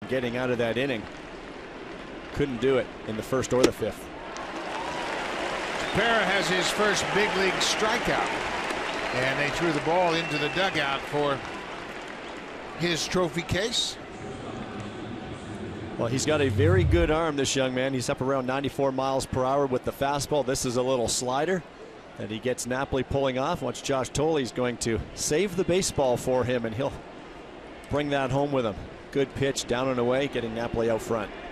getting out of that inning. Couldn't do it in the first or the fifth. Tepera has his first big league strikeout, and they threw the ball into the dugout for his trophy case. Well, he's got a very good arm, this young man. He's up around 94 miles per hour with the fastball. This is a little slider that he gets Napoli pulling off. Watch, Josh Toley's going to save the baseball for him, and he'll bring that home with him. Good pitch down and away, getting Napoli out front.